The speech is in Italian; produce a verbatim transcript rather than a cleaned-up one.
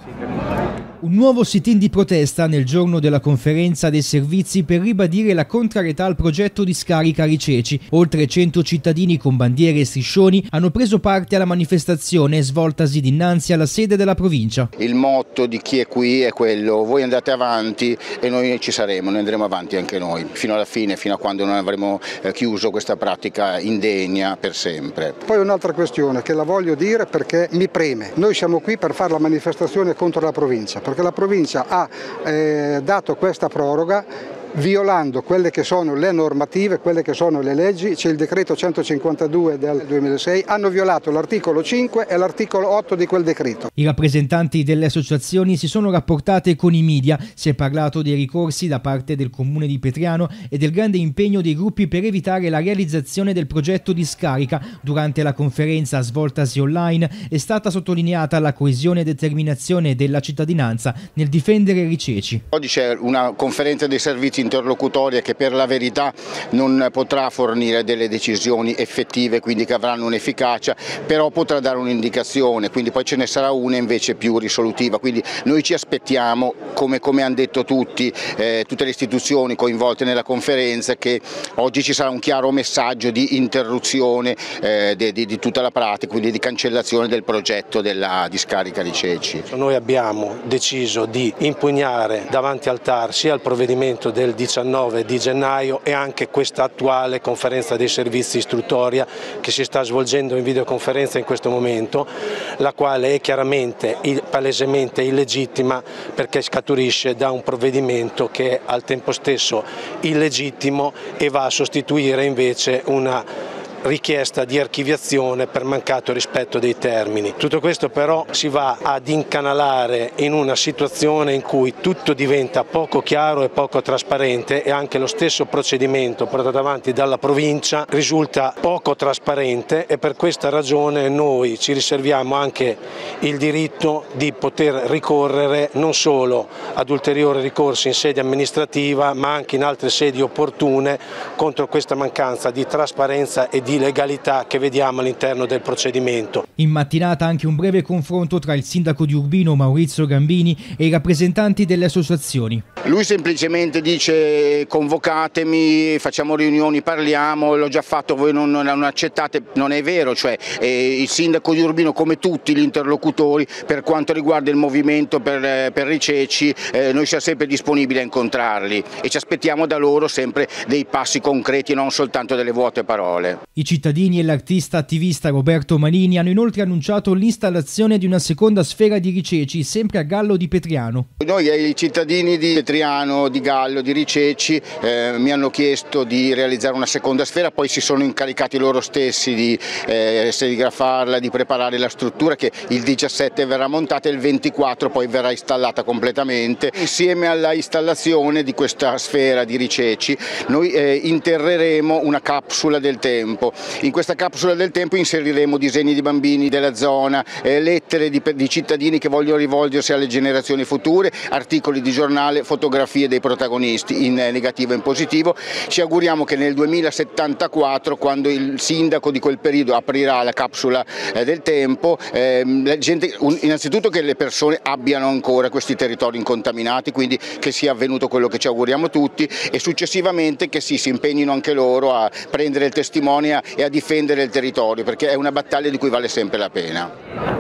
Un nuovo sit-in di protesta nel giorno della conferenza dei servizi per ribadire la contrarietà al progetto di scarica Riceci. Oltre cento cittadini con bandiere e striscioni hanno preso parte alla manifestazione svoltasi dinanzi alla sede della provincia. Il motto di chi è qui è quello: voi andate avanti e noi ci saremo, noi andremo avanti anche noi, fino alla fine, fino a quando non avremo chiuso questa pratica indegna per sempre. Poi un'altra questione che la voglio dire perché mi preme: noi siamo qui per fare la manifestazione contro la provincia, perché la provincia ha eh, dato questa proroga violando quelle che sono le normative, quelle che sono le leggi. C'è il decreto centocinquantadue del duemilasei, hanno violato l'articolo cinque e l'articolo otto di quel decreto. I rappresentanti delle associazioni si sono rapportate con i media, si è parlato dei ricorsi da parte del comune di Petriano e del grande impegno dei gruppi per evitare la realizzazione del progetto di scarica. Durante la conferenza svoltasi online è stata sottolineata la coesione e determinazione della cittadinanza nel difendere Riceci. Oggi c'è una conferenza dei servizi interlocutoria che per la verità non potrà fornire delle decisioni effettive, quindi che avranno un'efficacia, però potrà dare un'indicazione, quindi poi ce ne sarà una invece più risolutiva. Quindi noi ci aspettiamo, come, come hanno detto tutti, eh, tutte le istituzioni coinvolte nella conferenza, che oggi ci sarà un chiaro messaggio di interruzione eh, di, di, di tutta la pratica, quindi di cancellazione del progetto della discarica Riceci. Noi abbiamo deciso di impugnare davanti al T A R sia il provvedimento del diciannove di gennaio e anche questa attuale conferenza dei servizi istruttoria che si sta svolgendo in videoconferenza in questo momento, la quale è chiaramente palesemente illegittima perché scaturisce da un provvedimento che è al tempo stesso illegittimo e va a sostituire invece una richiesta di archiviazione per mancato rispetto dei termini. Tutto questo però si va ad incanalare in una situazione in cui tutto diventa poco chiaro e poco trasparente e anche lo stesso procedimento portato avanti dalla provincia risulta poco trasparente, e per questa ragione noi ci riserviamo anche il diritto di poter ricorrere non solo ad ulteriori ricorsi in sede amministrativa ma anche in altre sedi opportune contro questa mancanza di trasparenza e di legalità che vediamo all'interno del procedimento. In mattinata anche un breve confronto tra il sindaco di Urbino Maurizio Gambini e i rappresentanti delle associazioni. Lui semplicemente dice: convocatemi, facciamo riunioni, parliamo, l'ho già fatto, voi non, non accettate. Non è vero, cioè eh, il sindaco di Urbino, come tutti gli interlocutori per quanto riguarda il movimento per, per Riceci, eh, noi siamo sempre disponibili a incontrarli e ci aspettiamo da loro sempre dei passi concreti e non soltanto delle vuote parole. I cittadini e l'artista attivista Roberto Malini hanno inoltre annunciato l'installazione di una seconda sfera di Riceci, sempre a Gallo di Petriano. Noi, i cittadini di Petriano, di Gallo, di Riceci, eh, mi hanno chiesto di realizzare una seconda sfera, poi si sono incaricati loro stessi di eh, serigrafarla, di preparare la struttura, che il diciassette verrà montata e il ventiquattro poi verrà installata completamente. Insieme alla installazione di questa sfera di Riceci noi eh, interreremo una capsula del tempo. In questa capsula del tempo inseriremo disegni di bambini della zona, eh, lettere di, di cittadini che vogliono rivolgersi alle generazioni future, articoli di giornale, fotografie dei protagonisti in negativo e in positivo. Ci auguriamo che nel duemilasettantaquattro, quando il sindaco di quel periodo aprirà la capsula eh, del tempo, eh, la gente, un, innanzitutto che le persone abbiano ancora questi territori incontaminati, quindi che sia avvenuto quello che ci auguriamo tutti, e successivamente che sì, si impegnino anche loro a prendere il testimone e a difendere il territorio, perché è una battaglia di cui vale sempre la pena.